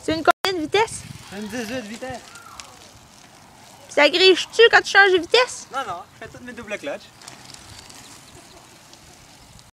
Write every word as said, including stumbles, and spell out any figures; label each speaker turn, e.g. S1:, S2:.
S1: C'est une combien de vitesse?
S2: Une dix-huit vitesse.
S1: Puis ça grige-tu quand tu changes de vitesse?
S2: Non, non, je fais toutes mes doubles clutch.